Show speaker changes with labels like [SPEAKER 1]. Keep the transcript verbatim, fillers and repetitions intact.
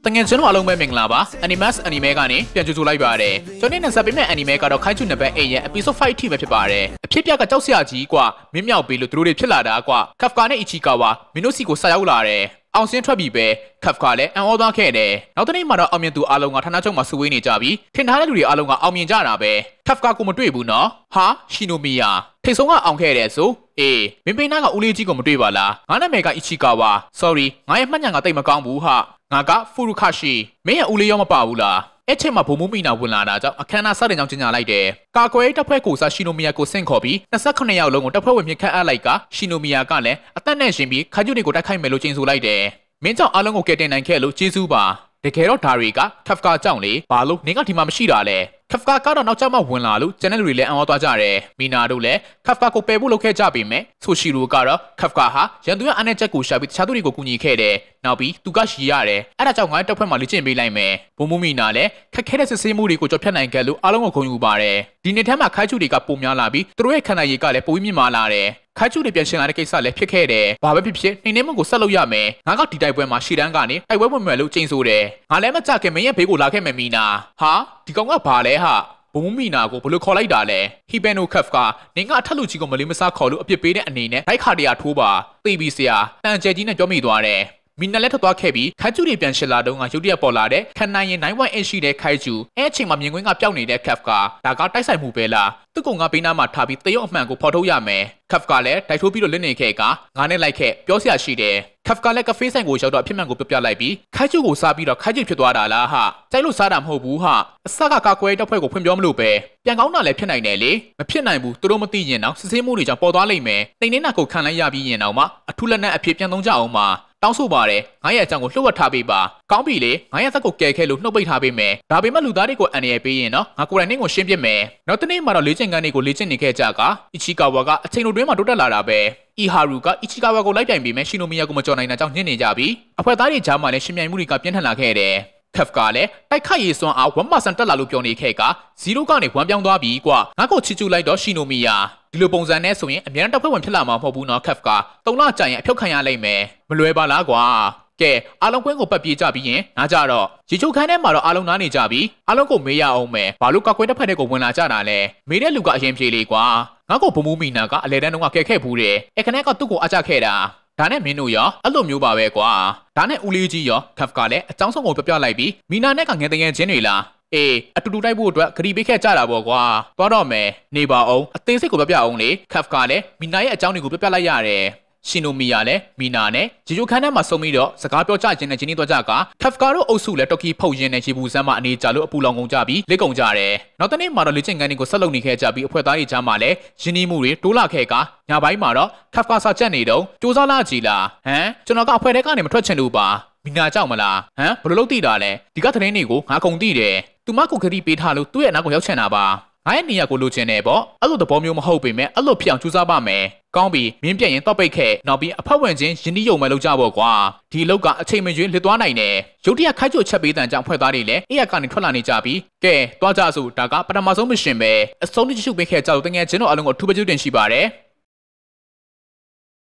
[SPEAKER 1] တငယ်ချင်းတို့အားလုံးပဲမင်္ဂလာပါ Animus Anime ကနေပြန်ကြိုဆိုလိုက်ပါတယ်ကျွန်တော်နဲ့ဆက်ပေးမဲ့ Anime ကတော့ခိုင်းချူနံပါတ်eightရဲ့ episode five အထိပဲဖြစ်ပါတယ်အဖြစ်ပြကကြောက်စရာကြီးกว่าမင်းမြောက်ပေးလို့သူတို့တွေဖြစ်လာတာกว่า Kafka နဲ့ Ichikawa မင်းတို့စီကိုဆက်ရောက်လာတယ်အောင်စင်းထွက်ပြီးပဲ Kafka လည်းအံ့ဩသွားခဲ့တယ်နောက်တနေ့မှာတော့အောင်မြင်သူအားလုံးကဌာနချုပ်မှာစုဝေးနေကြပြီးထင်ထားတဲ့လူတွေအားလုံးကအောင်မြင်ကြတာပဲ Kafka ကိုမတွေ့ဘူးနော်ဟာရှိနိုမီယာထိတ်ဆုံးကအောင်ခဲ့တယ်ဆိုအေးမင်းပိနာကဦးလေးကြီးကိုမတွေ့ပါလားငါနာမည်က Ichikawa sorry ငါရဲ့မှတ်ဉာဏ်ကတိတ်မကောင်းဘူးဟာငါက Furukashi မင်းရဲ့ဦးလေးရောမပါဘူးလားအဲ့ချိန်မှာဘုံမူမီနာဝင်လာတာကြောင့်အခမ်းအနားစတင်ကြောင်းကြေညာလိုက်တယ်။ကာကွယ်တပ်ဖွဲ့ကိုစားရှိနိုမီယာကိုဆင့်ခေါ်ပြီးtwenty-sevenယောက်လုံးကိုတပ်ဖွဲ့ဝင်မြင့်ခတ်အပ်လိုက်ကရှိနိုမီယာကလည်းအသက်နဲ့ရှင်ပြီးခါကျူတွေကိုတိုက်ခိုက်မယ်လို့ကြေညာလိုက်တယ်။မင်းကြောင့်အားလုံးကိုကယ်တင်နိုင်ခဲ့လို့ကျေးဇူးပါ။တကယ်တော့ဒါတွေက Kafka ကြောင့်လေဘာလို့နင်းကဒီမှာမရှိတာလဲ။ Kafka ကတော့နောက်ကျမှဝင်လာလို့ကျန်တဲ့လူတွေလည်းအံ့ဩသွားကြတယ်။မီနာတို့လည်း Kafka ကိုပယ်ဖို့လုပ်ခဲ့ကြပေမဲ့ဆိုရှီရိုကတော့ Kafka ဟာရန်သူရဲ့အားနည်းချက်ကိုရှာပြီးတခြားသူတွေကိုကူညီခဲ့တယ်။နောက်ပြီးသူကရှည်ရတယ်။အဲ့ဒါကြောင့်ငါတပ်ဖွဲ့မှာလေ့ကျင့်ပေးလိုက်မယ်။ဘုံမူမီနာလည်းခက်ခဲတဲ့စစ်ဆေးမှုတွေကိုကြော်ဖြတ်နိုင်ခဲ့လို့အားလုံးကိုဂုဏ်ယူပါတယ်။ဒီနေ့ထဲမှာခိုင်းချူတွေကပုံများလာပြီးသူတို့ရဲ့ခန္ဓာရည်ကလည်းပိုပြီးမြင့်မာလာတယ်။ခိုင်းချူတွေပြန်ရှင်လာတဲ့ကိစ္စလည်းဖြစ်ခဲ့တယ်။ဘာပဲဖြစ်ဖြစ်နှိမ့်နေမှုကိုဆက်လုပ်ရမယ်။ငါကဒီတိုက်ပွဲမှာရှီတန်းကနေတိုက်ပွဲဝင်မယ်လို့ကြိမ်ဆိုတယ်။ငါလည်းမကြခင်မင်းရဲ့ဘေးကိုလာခဲ့မယ်မီနာ။ဟာဒီကောင်ကဘာလဲဟာဘုံမီနာကိုဘယ်လိုခေါ်လိုက်တာလဲဟီဘန်နိုကဖ်ကနင်ကအထက်လူကြီးကိုမလေးမစားခေါ်လို့အပြစ်ပေးတဲ့အနေနဲ့လိုက်ခါတရာထိုးပါသိပြီးစရာတန်ကျဲကြီးနဲ့ပြောမိသွားတယ်မီနာလည်းထွက်သွားခဲ့ပြီးခိုင်ကျူတွေပြန်ရှစ်လာတော့ကရုတ်တရက်ပေါ်လာတဲ့ခန်နိုင်ရင် nine one eight ရှိတဲ့ခိုင်ကျူအဲ့အချိန်မှာမြင်ကွင်းကပျောက်နေတဲ့ကဖ်ကဒါကတိုက်ဆိုင်မှုပဲလားသူ့ကောင်ကဘေးနားမှာထားပြီးတရုတ်အမှန်ကိုဖော်ထုတ်ရမယ်ကဖ်ကလည်းတိုက်ထိုးပြီးတော့လင်းနေခဲ့ကငါနဲ့လိုက်ခဲ့ပြောစရာရှိတယ်ကဖ်ကလည်းကဖေးဆိုင်ကိုရောက်တော့အဖြစ်မှန်ကိုပြပြလိုက်ပြီးခိုင်ကျူကိုစားပြီးတော့ခိုင်ကျူဖြစ်သွားတာလားဟာကြိုက်လို့စားတာမဟုတ်ဘူးဟာအစကကာကွယ်တပ်ဖွဲ့ကိုဖွင့်ပြောမလို့ပဲပြန်ကောင်းတာလည်းဖြစ်နိုင်တယ်လေမဖြစ်နိုင်ဘူးသူတို့မသိရင်တော့စစ်ဆေးမှုတွေကြောင့်ပေါ်သွားလိမ့်မယ်တိမ်နေနာကိုခံလိုက်ရပြီးရင်တော့မှအထူးလက်နက်အဖြစ်ပြန်သုံးကြအောင်ပါတောင်းဆိုပါတယ်ငါရဲ့အကြောင်းကိုလှုပ်ဝက်ထားပေးပါကောင်းပြီလေငါရဲ့သက်ကိုကယ်ခဲ့လို့နှုတ်ပိတ်ထားပေးမယ်ဒါပေမဲ့လူသားတွေကိုအန်ရယ်ပေးရင်တော့ငါကိုယ်တိုင်နှင်းကိုရှင်းပြမယ်နောက်တနေ့မှာတော့လေ့ကျင့်ခန်းတွေကိုလေ့ကျင့်နေခဲ့ကြကအီချီကာဝါကအချိန်လိုတွင်းမှာတိုးတက်လာတာပဲအီဟာရူကအီချီကာဝါကိုလိုက်ပြိုင်ပြီးမဲ့ရှိနိုမီယာကိုမကြော်နိုင်တာကြောင့်ညှင်းနေကြပြီးအဖွဲ့သားတွေကြားမှာလည်းရှင်မြိုင်မှုတွေကပြင်းထန်လာခဲ့တယ်ကဖ်ကလည်းတိုက်ခိုက်ရေးစွမ်းအားone percent တက်လာလို့ပြောနေခဲ့ကzeroကနေoneပြောင်းသွားပြီးကွာငါ့ကိုချီချူလိုက်တော့ရှိနိုမီယာဒီလိုပုံစံနဲ့ဆိုရင်အများတပ်ဖွဲ့ဝင်ဖြစ်လာမှာမဟုတ်ဘူးနော်ကဖ်ကသုံးလကြာရင်အဖြုတ်ခံရလိမ့်မယ်မလွယ်ပါလားကွာကဲအားလုံးကွင်းကိုပတ်ပြေးကြပြီးရင်နားကြတော့ရေချိုခန်းထဲမှာတော့အားလုံးနားနေကြပြီးအားလုံးကိုမေးရအောင်မယ်ဘာလို့ကောက်ကွင်းတစ်ဖက်တည်းကိုဝင်လာကြတာလဲမေးတဲ့လူကအရင်ပြေးလေးကွာငါ့ကိုဘုံမူမီနာကအလဲတန်းတုန်းကကဲခဲ့ဘူးတယ်အခနဲ့ကသူ့ကိုအကြခဲ့တာဒါနဲ့မင်းတို့ရောအဲ့လိုမျိုးပါပဲကွာဒါနဲ့ဦးလေးကြီးရောကဖ်ကလည်းအကြောင်းဆုံးကိုပြပြလိုက်ပြီးမီနာနဲ့ကငယ်တငယ်ချင်းတွေလားအေးအတူတူတိုက်ဖို့အတွက်ဂရီပေးခဲ့ကြတာပေါ့ကွာသွားတော့မယ်နေပါအောင်အသေးစိတ်ကိုပြပြအောင်လေကဖ်ကလည်းမီနာရဲ့အကြောင်းတွေကိုပြပြလိုက်ရတယ်ရှိနိုမီယာလည်းမီနာနဲ့ဂျီဂျိုခန်းထဲမှာစုံပြီးတော့စကားပြောကြခြင်းနဲ့ချင်းနေသွားကြကကဖ်ကာတို့အုပ်စုလည်းတော်ကီဖုတ်ရင်းနဲ့ရေဘူးစမ်းမှာအနေကြလို့အပူလောင်ကုန်ကြပြီးလက်ကုန်ကြတယ်နောက်တနေ့မှာတော့လေ့ကျင့်ခန်းတွေကိုဆက်လုပ်နေခဲ့ကြပြီးအဖွဲ့သားတွေကြားမှာလည်းရင်းနှီးမှုတွေတိုးလာခဲ့ကညပိုင်းမှာတော့ကဖ်ကာစာချက်နေတော့စူးစမ်းလာကြည်လားဟမ်ကျွန်တော်ကအဖွဲ့ထဲကနေမထွက်ချင်လို့ပါမီနာကြောက်မလားဟမ်ဘယ်လိုလုပ်သိတာလဲဒီကသတင်းတွေကိုငါကုန်သိတယ်သူမကိုခရီးပေးထားလို့သူ့ရဲ့အနောက်ကိုရောက်ချင်တာပါငါရဲ့နေရာကိုလိုချင်တယ်ပေါ့အဲ့လိုသဘောမျိုးမဟုတ်ပေမဲ့အဲ့လိုဖြစ်အောင်ကြိုးစားပါမယ်ကောင်းပြီမင်းပြက်ရင်တော့ပိတ်ခဲ့နောက်ပြီးအဖက်ဝင်ချင်းယင်းဒီယုံမဲ့လောက်ကြပေါ့ကွာဒီလောက်ကအချိန်မရွေးလစ်သွားနိုင်တယ်ရုတ်တရက်ခိုက်ချိုချက်ပေးတန်ကြောင့်ဖွဲ့သားတွေလည်းအေးရကနေထွက်လာနေကြပြီးကဲတွားကြစို့ဒါကပထမဆုံးမရှင်ပဲအဆုံးတိကျချုပ်ပေးခဲ့ကြလို့တကယ်ချင်းတို့အလုံးကိုထူးပကျုတင်ရှိပါတယ်